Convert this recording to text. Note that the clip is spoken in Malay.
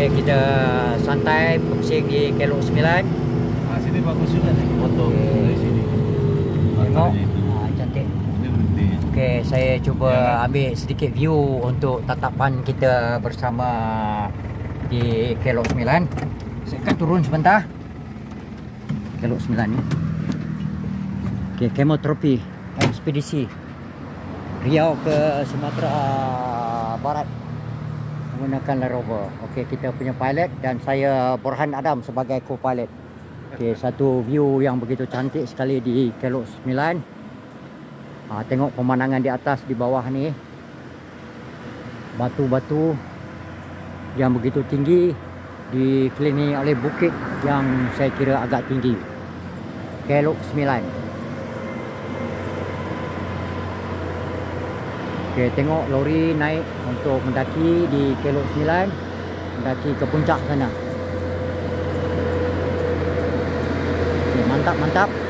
Okey, kita santai pusing di Kelok 9. Sini bagus juga nih foto dari sini. Tengok, Matanya itu. cantik. Ini berhenti. Okey, saya cuba Ya, kan? ambil sedikit view untuk tatapan kita bersama di Kelok 9. Saya akan turun sebentar. Kelok 9 ni. Okey, Kemotropi ekspedisi Riau ke Sumatera Barat menggunakan Land Rover. Okey, kita punya pilot dan saya Borhan Adam sebagai co-pilot. Okey, satu view yang begitu cantik sekali di Kelok 9. Tengok pemandangan di atas, di bawah ni. Batu-batu yang begitu tinggi dikelilingi oleh bukit yang saya kira agak tinggi. Kelok 9. Okey, tengok lori naik untuk mendaki di Kelok 9, mendaki ke puncak sana. Okey, mantap, mantap.